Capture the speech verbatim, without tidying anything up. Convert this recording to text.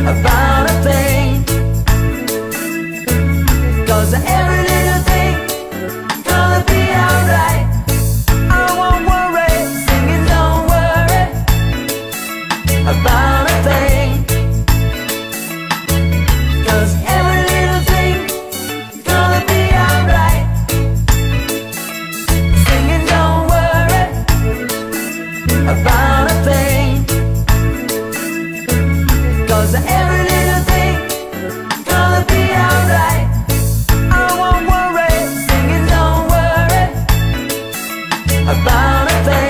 about a thing. 'Cause every little thing gonna be alright. I won't worry, singing don't worry about a thing. 'Cause every little thing gonna be alright. Singing don't worry about a thing. 'Cause every little thing gonna be alright. I won't worry, singing don't worry about a thing.